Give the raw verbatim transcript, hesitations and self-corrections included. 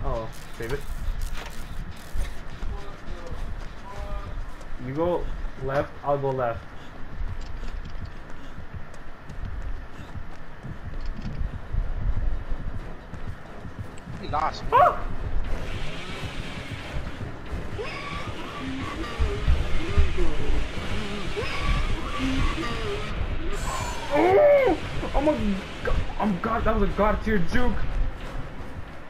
Oh, save it. You go left, I'll go left. He lost me. Ah! Oh! Oh my god! Oh god, that was a god tier juke!